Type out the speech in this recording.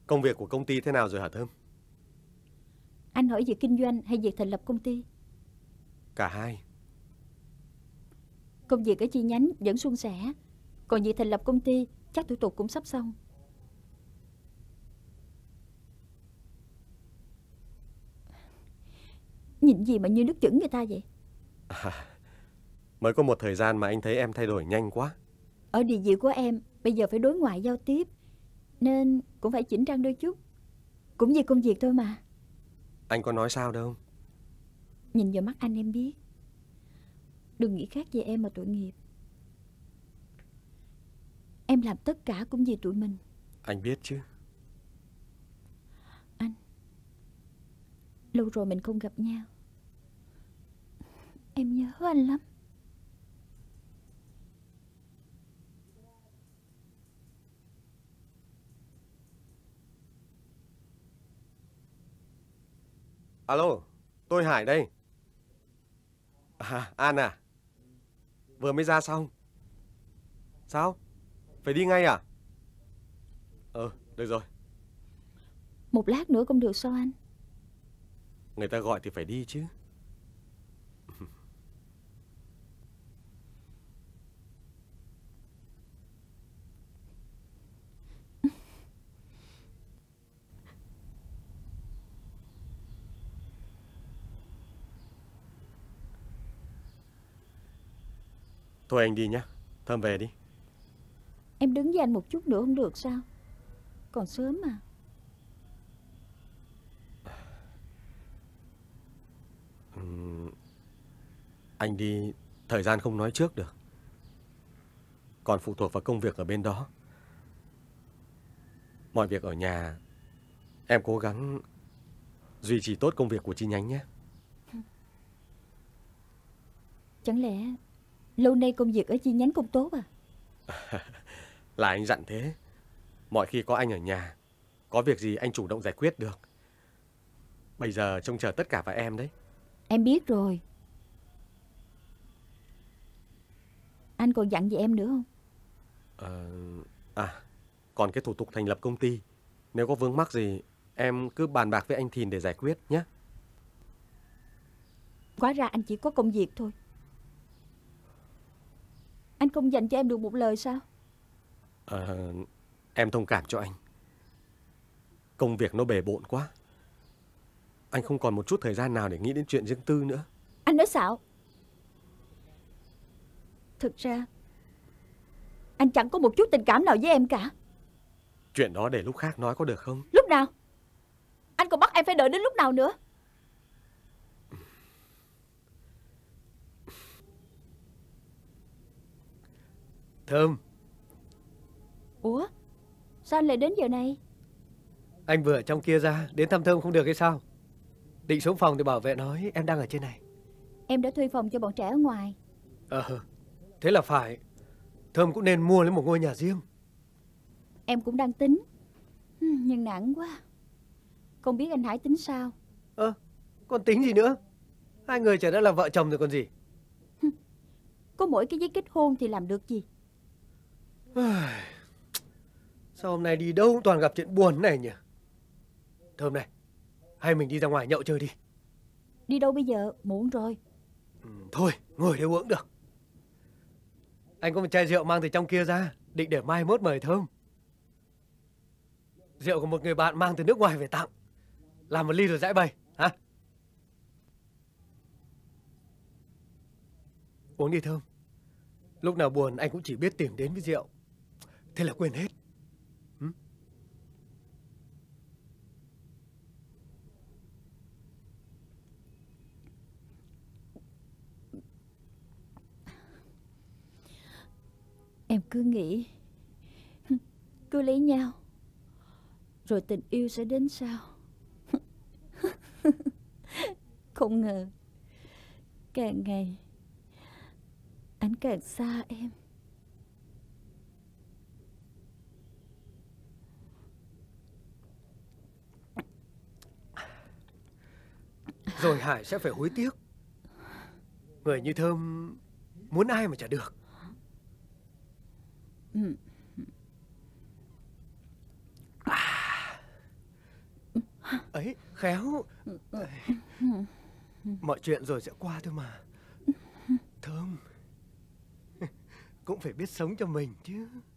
Công việc của công ty thế nào rồi hả Thơm? Anh hỏi việc kinh doanh hay việc thành lập công ty? Cả hai. Công việc ở chi nhánh vẫn suôn sẻ, còn việc thành lập công ty chắc thủ tục cũng sắp xong. Nhìn gì mà như nước chửng người ta vậy? Mới có một thời gian mà anh thấy em thay đổi nhanh quá. Ở địa vị của em bây giờ phải đối ngoại giao tiếp, nên cũng phải chỉnh trang đôi chút. Cũng vì công việc thôi mà. Anh có nói sao đâu. Nhìn vào mắt anh em biết. Đừng nghĩ khác về em mà tội nghiệp. Em làm tất cả cũng vì tụi mình. Anh biết chứ. Anh, lâu rồi mình không gặp nhau. Em nhớ anh lắm. Alo, tôi Hải đây. An à? Vừa mới ra xong. Sao? Phải đi ngay à? Được rồi. Một lát nữa không được sao anh? Người ta gọi thì phải đi chứ. Thôi anh đi nhé. Thơm về đi. Em đứng với anh một chút nữa không được sao? Còn sớm mà. Anh đi, thời gian không nói trước được. Còn phụ thuộc vào công việc ở bên đó. Mọi việc ở nhà, em cố gắng duy trì tốt công việc của chi nhánh nhé. Chẳng lẽ lâu nay công việc ở chi nhánh không tốt à? Là anh dặn thế. Mọi khi có anh ở nhà, có việc gì anh chủ động giải quyết được. Bây giờ trông chờ tất cả vào em đấy. Em biết rồi. Anh còn dặn gì em nữa không? Còn cái thủ tục thành lập công ty, nếu có vướng mắc gì em cứ bàn bạc với anh Thìn để giải quyết nhé. Hóa ra anh chỉ có công việc thôi. Anh không dành cho em được một lời sao? Em thông cảm cho anh. Công việc nó bề bộn quá. Anh không còn một chút thời gian nào để nghĩ đến chuyện riêng tư nữa. Anh nói xạo. Thực ra anh chẳng có một chút tình cảm nào với em cả. Chuyện đó để lúc khác nói có được không? Lúc nào? Anh còn bắt em phải đợi đến lúc nào nữa? Thơm. Ủa, sao anh lại đến giờ này? Anh vừa ở trong kia ra, đến thăm Thơm không được hay sao? Định xuống phòng thì bảo vệ nói em đang ở trên này. Em đã thuê phòng cho bọn trẻ ở ngoài. Thế là phải. Thơm cũng nên mua lấy một ngôi nhà riêng. Em cũng đang tính, nhưng nặng quá. Không biết anh Hải tính sao? Còn tính gì nữa? Hai người chả đã là vợ chồng rồi còn gì. Có mỗi cái giấy kết hôn thì làm được gì? Sao hôm nay đi đâu cũng toàn gặp chuyện buồn này nhỉ? Thơm này, hay mình đi ra ngoài nhậu chơi đi. Đi đâu bây giờ? Muộn rồi. Thôi, ngồi đây uống được. Anh có một chai rượu mang từ trong kia ra, định để mai mốt mời Thơm. Rượu của một người bạn mang từ nước ngoài về tặng. Làm một ly rồi giải bày, hả? Uống đi Thơm. Lúc nào buồn anh cũng chỉ biết tìm đến với rượu. Thế là quên hết. Em cứ nghĩ cứ lấy nhau rồi tình yêu sẽ đến sau. Không ngờ càng ngày anh càng xa em. Rồi Hải sẽ phải hối tiếc. Người như Thơm muốn ai mà chả được. Ấy, khéo. Mọi chuyện rồi sẽ qua thôi mà. Thơm, cũng phải biết sống cho mình chứ.